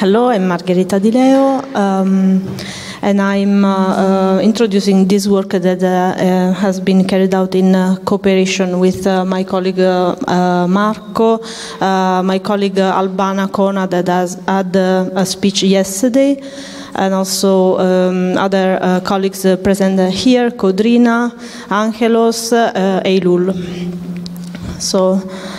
Hello, I'm Margherita Di Leo, and I'm introducing this work that has been carried out in cooperation with my colleague Marco, my colleague Albana Kona that has had a speech yesterday, and also other colleagues present here, Codrina, Angelos, Eilul. So,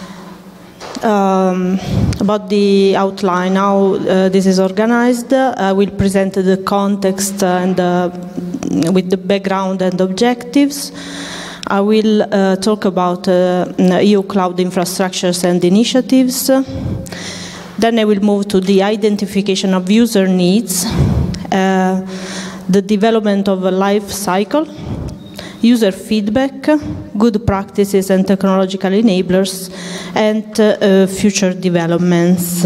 about the outline, how this is organized, I will present the context and with the background and objectives. I will talk about EU cloud infrastructures and initiatives. Then I will move to the identification of user needs, the development of a life cycle, user feedback, good practices and technological enablers, and future developments.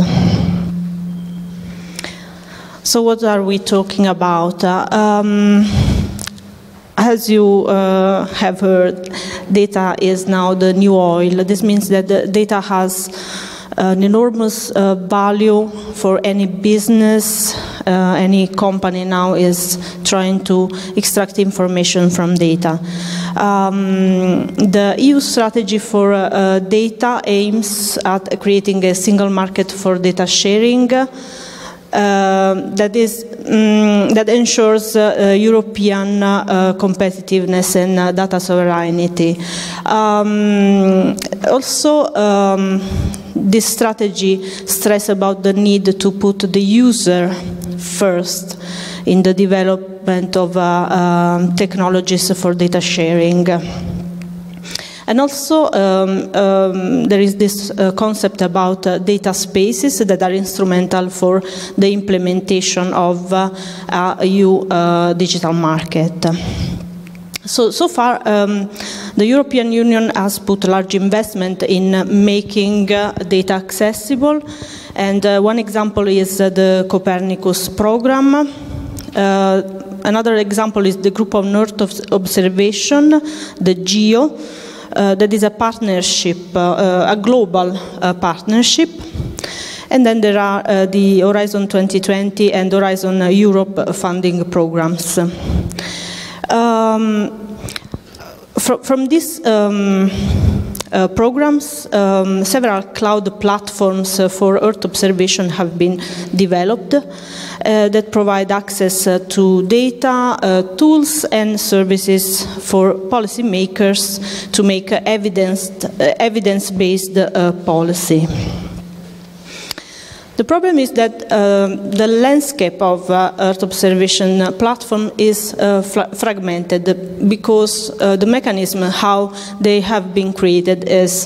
So what are we talking about? As you have heard, data is now the new oil. This means that the data has an enormous value for any business. Any company now is trying to extract information from data. The EU strategy for data aims at creating a single market for data sharing that ensures European competitiveness and data sovereignty. This strategy stresses about the need to put the user first in the development of technologies for data sharing. And also, there is this concept about data spaces that are instrumental for the implementation of EU digital market. So far, the European Union has put large investment in making data accessible, and one example is the Copernicus program. Another example is the Group on Earth Observation, the GEO, that is a partnership, a global partnership. And then there are the Horizon 2020 and Horizon Europe funding programs. From these programs, several cloud platforms for Earth observation have been developed that provide access to data, tools and services for policymakers to make evidence-based policy. The problem is that the landscape of Earth observation platform is fragmented because the mechanism how they have been created is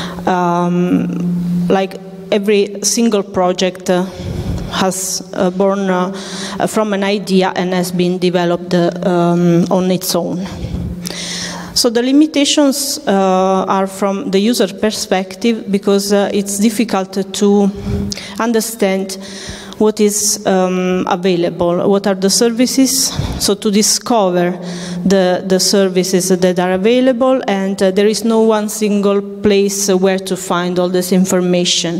like every single project has born from an idea and has been developed on its own. So the limitations are from the user perspective because it's difficult to understand what is available, what are the services, so to discover the services that are available, and there is no one single place where to find all this information.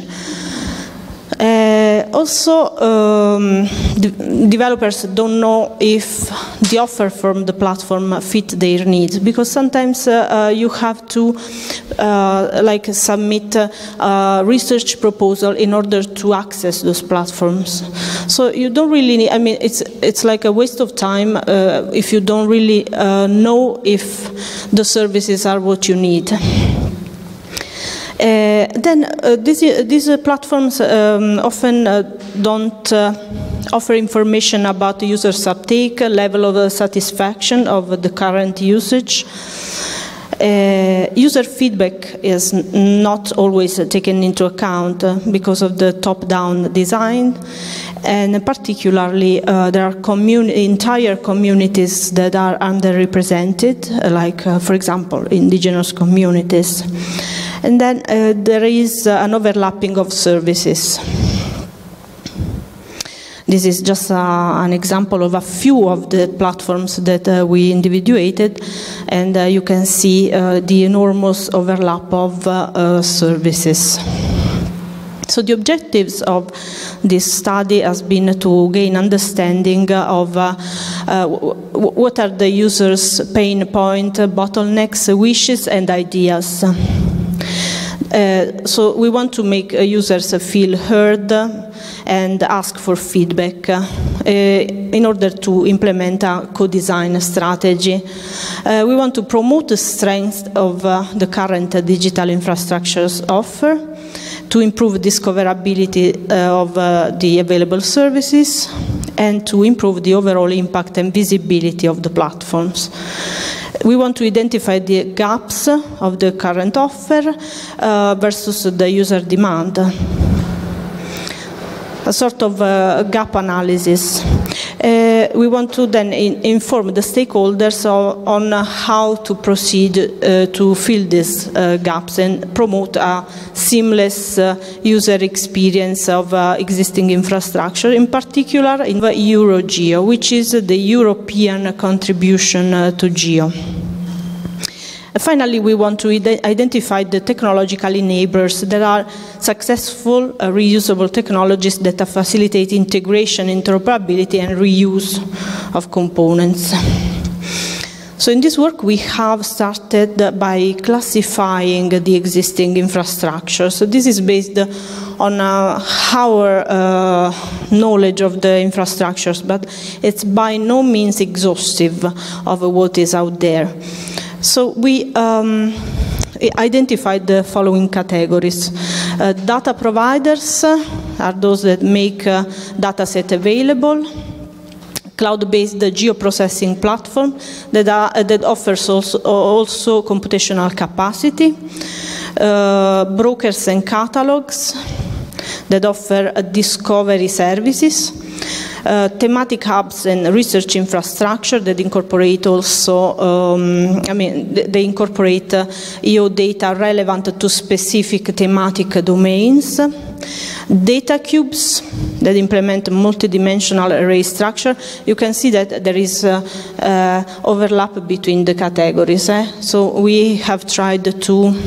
Developers don't know if the offer from the platform fit their needs, because sometimes you have to submit a research proposal in order to access those platforms. So you don't really need, I mean, it's like a waste of time if you don't really know if the services are what you need. These platforms often don't offer information about the user's uptake, level of satisfaction of the current usage. User feedback is not always taken into account because of the top-down design, and particularly there are entire communities that are underrepresented, like, for example, indigenous communities. And then there is an overlapping of services. This is just an example of a few of the platforms that we individuated, and you can see the enormous overlap of services. So the objectives of this study has been to gain understanding of what are the users' pain points, bottlenecks, wishes, and ideas. So we want to make users feel heard and ask for feedback in order to implement a co-design strategy. We want to promote the strength of the current digital infrastructures offer, to improve discoverability of the available services, and to improve the overall impact and visibility of the platforms. We want to identify the gaps of the current offer versus the user demand. A sort of gap analysis. We want to then inform the stakeholders on how to proceed to fill these gaps and promote a seamless user experience of existing infrastructure, in particular in the EuroGeo, which is the European contribution to GEO. Finally, we want to identify the technological enablers that are successful, reusable technologies that facilitate integration, interoperability, and reuse of components. So in this work, we have started by classifying the existing infrastructure. So this is based on our knowledge of the infrastructures, but it's by no means exhaustive of what is out there. So we identified the following categories. Data providers are those that make data set available. Cloud-based geoprocessing platform that offers also computational capacity. Brokers and catalogs that offer discovery services. Thematic hubs and research infrastructure that incorporate also, they incorporate EO data relevant to specific thematic domains. Data cubes that implement multidimensional array structure. You can see that there is overlap between the categories. So we have tried to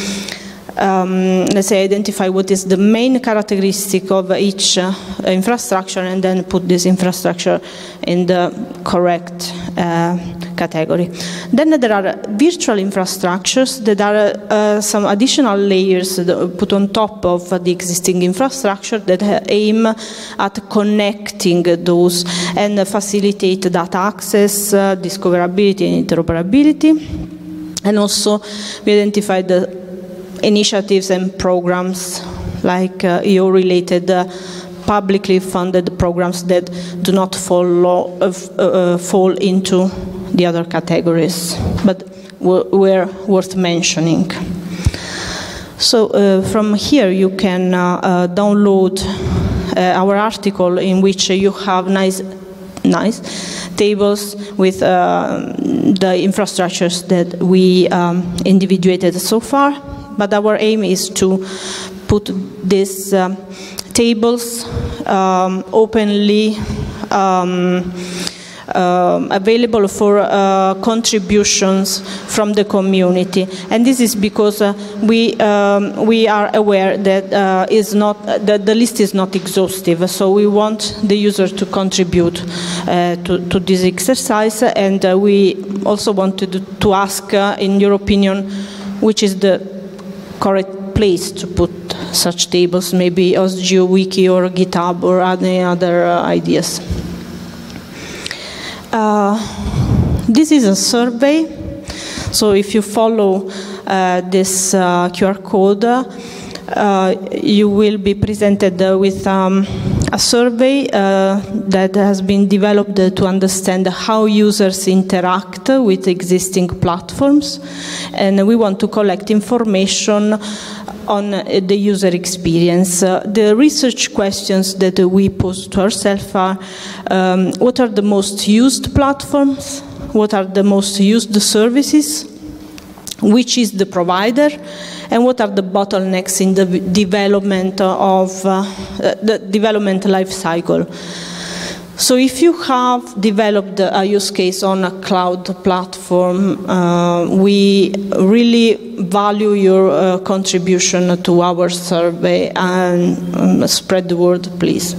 let's say, identify what is the main characteristic of each infrastructure and then put this infrastructure in the correct category. Then there are virtual infrastructures that are some additional layers put on top of the existing infrastructure that aim at connecting those and facilitate data access, discoverability, and interoperability. And also we identified the initiatives and programs like EO-related publicly funded programs that do not fall into the other categories, but were worth mentioning. So from here you can download our article in which you have nice tables with the infrastructures that we individuated so far. But our aim is to put these tables openly available for contributions from the community, and this is because we are aware that that the list is not exhaustive. So we want the user to contribute to this exercise, and we also wanted to ask, in your opinion, which is the correct place to put such tables, maybe OsGeoWiki or GitHub or any other ideas. This is a survey, so if you follow this QR code, you will be presented with a survey that has been developed to understand how users interact with existing platforms, and we want to collect information on the user experience. The research questions that we pose to ourselves are what are the most used platforms, what are the most used services, which is the provider, and what are the bottlenecks in the development of the development life cycle. So if you have developed a use case on a cloud platform, we really value your contribution to our survey, and spread the word, please.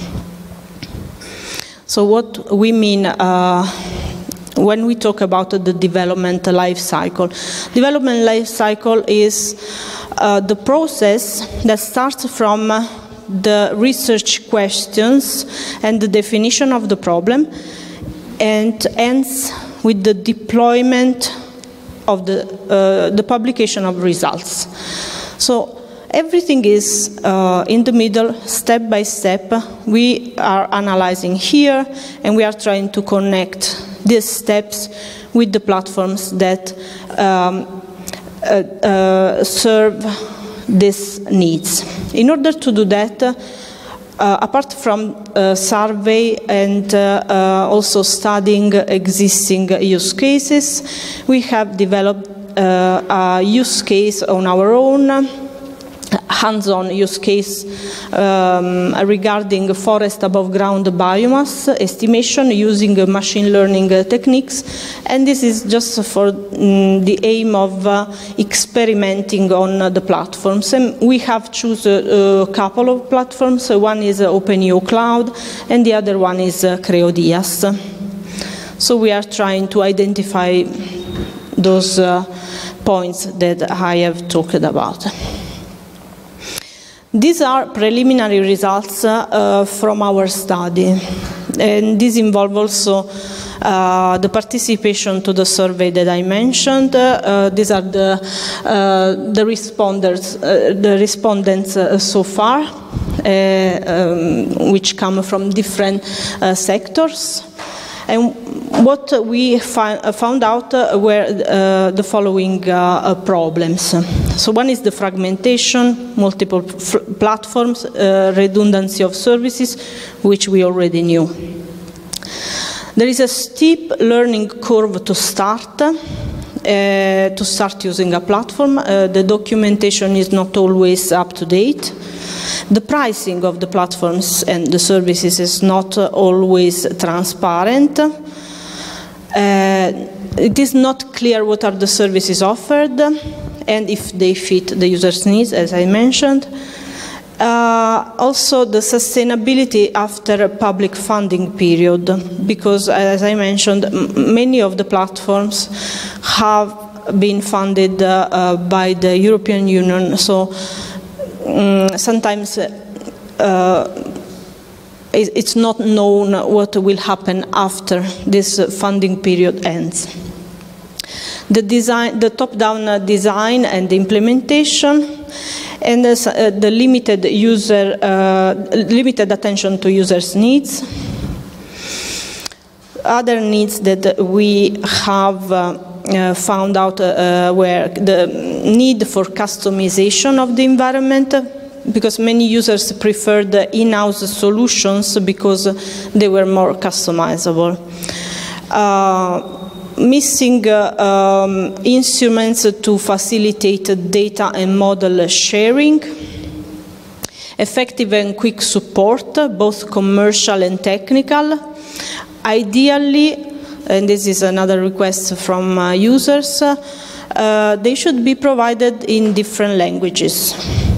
So what we mean when we talk about the development life cycle. Development life cycle is the process that starts from the research questions and the definition of the problem, and ends with the deployment of the publication of results. So everything is in the middle, step by step. We are analyzing here, and we are trying to connect these steps with the platforms that serve these needs. In order to do that, apart from survey and also studying existing use cases, we have developed a use case on our own, hands-on use case regarding forest above ground biomass estimation using machine learning techniques, and this is just for the aim of experimenting on the platforms. And we have chosen a couple of platforms. One is OpenEO Cloud, and the other one is Creodias. So we are trying to identify those points that I have talked about. These are preliminary results from our study, and this involves also the participation to the survey that I mentioned. These are the respondents so far, which come from different sectors. And what we found out were the following problems. So one is the fragmentation, multiple platforms, redundancy of services, which we already knew. There is a steep learning curve to start using a platform. The documentation is not always up to date. The pricing of the platforms and the services is not always transparent. It is not clear what are the services offered and if they fit the user's needs, as I mentioned. Also, the sustainability after a public funding period, because, as I mentioned, many of the platforms have been funded by the European Union, so sometimes it's not known what will happen after this funding period ends. The top-down design and the implementation, and the limited attention to users' needs. Other needs that we have found out were the need for customization of the environment, because many users preferred the in-house solutions because they were more customizable. Missing instruments to facilitate data and model sharing. Effective and quick support, both commercial and technical. Ideally, and this is another request from users, they should be provided in different languages.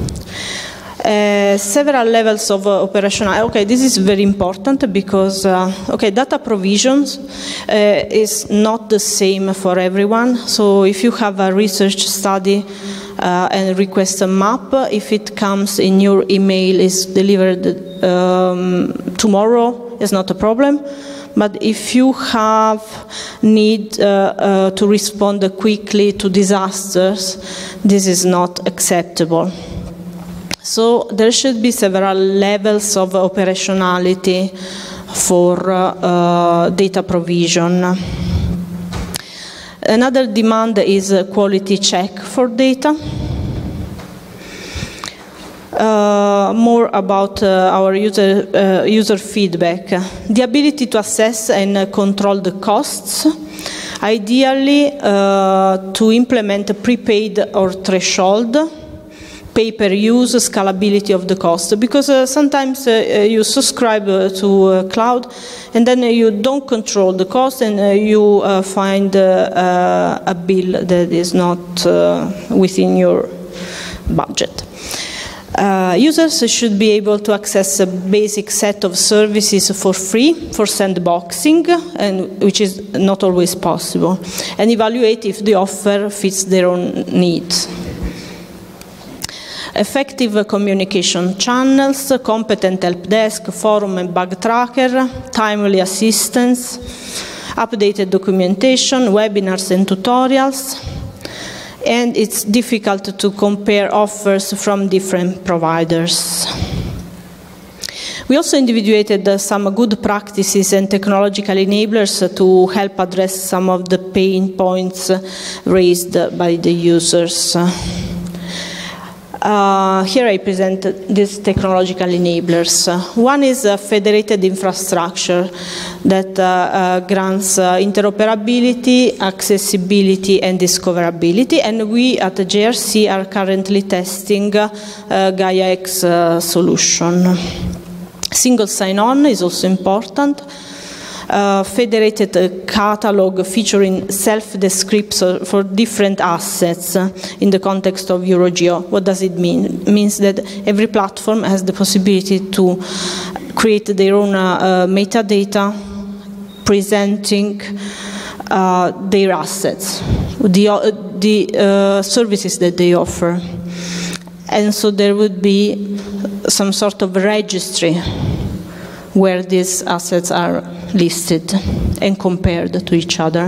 Several levels of operational. Okay, this is very important because data provisions is not the same for everyone. So if you have a research study and request a map, if it comes in your email, is delivered tomorrow, is not a problem. But if you have need to respond quickly to disasters, this is not acceptable. So there should be several levels of operationality for data provision. Another demand is a quality check for data. More about our user feedback. The ability to assess and control the costs. Ideally, to implement a prepaid or threshold pay-per-use, scalability of the cost, because sometimes you subscribe to a cloud and then you don't control the cost and you find a bill that is not within your budget. Users should be able to access a basic set of services for free for sandboxing, and which is not always possible, and evaluate if the offer fits their own needs. Effective communication channels, competent help desk, forum and bug tracker, timely assistance, updated documentation, webinars and tutorials, and it's difficult to compare offers from different providers. We also individuated some good practices and technological enablers to help address some of the pain points raised by the users. Here I present these technological enablers. One is a federated infrastructure that grants interoperability, accessibility, and discoverability, and we at the JRC are currently testing Gaia-X solution. Single sign-on is also important. Federated catalog featuring self-descripts for different assets in the context of Eurogeo. What does it mean? It means that every platform has the possibility to create their own metadata presenting their assets, the services that they offer. And so there would be some sort of registry where these assets are listed and compared to each other.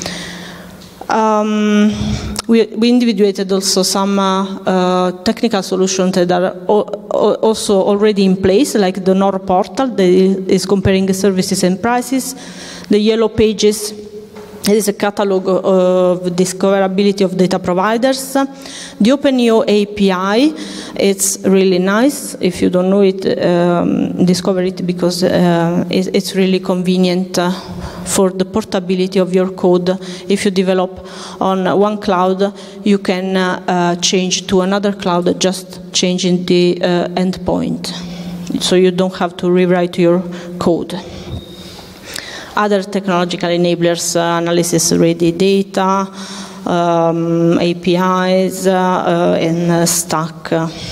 We individuated also some technical solutions that are also already in place, like the NOR portal that is comparing services and prices, the Yellow Pages. It is a catalog of discoverability of data providers. The OpenEO API, it's really nice. If you don't know it, discover it, because it's really convenient for the portability of your code. If you develop on one cloud, you can change to another cloud, just changing the endpoint. So you don't have to rewrite your code. Other technological enablers, analysis-ready data, APIs, and Stack.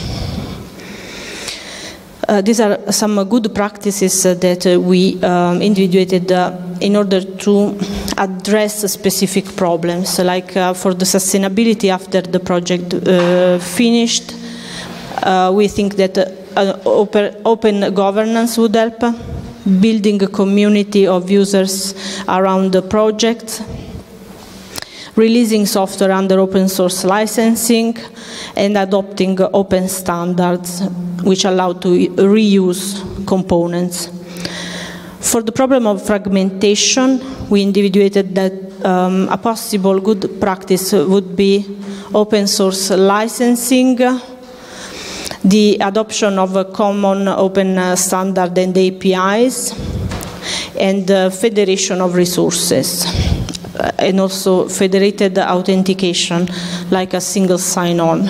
These are some good practices that we individuated in order to address specific problems, like for the sustainability after the project finished. We think that open governance would help. Building a community of users around the project, releasing software under open source licensing, and adopting open standards which allow to reuse components. For the problem of fragmentation, we individuated that a possible good practice would be open source licensing, the adoption of a common open standard and APIs, and federation of resources, and also federated authentication, like a single sign-on.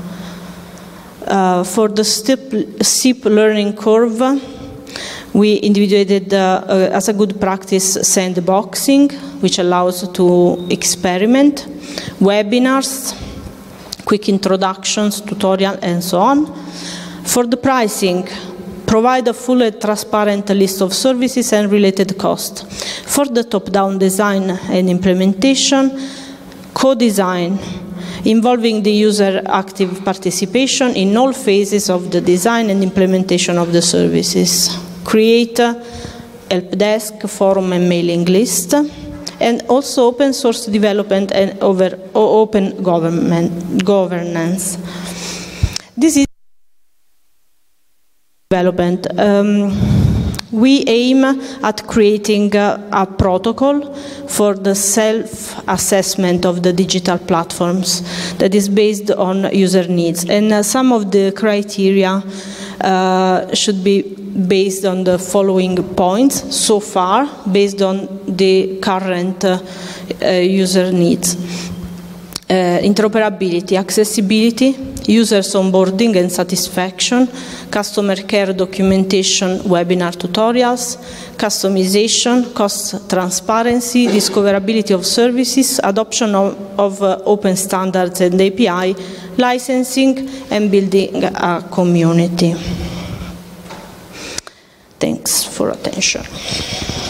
For the steep learning curve, we individuated as a good practice sandboxing, which allows to experiment, webinars, quick introductions, tutorial, and so on. For the pricing, provide a full and transparent list of services and related costs. For the top-down design and implementation, co-design, involving the user active participation in all phases of the design and implementation of the services. Create a help desk, forum, and mailing list. And also open source development and open governance. This is development. We aim at creating a protocol for the self-assessment of the digital platforms that is based on user needs. And some of the criteria should be based on the following points so far, based on the current user needs. Interoperability, accessibility, users onboarding and satisfaction, customer care documentation, webinar tutorials, customization, cost transparency, discoverability of services, adoption of open standards and API, licensing, and building a community. Thanks for attention.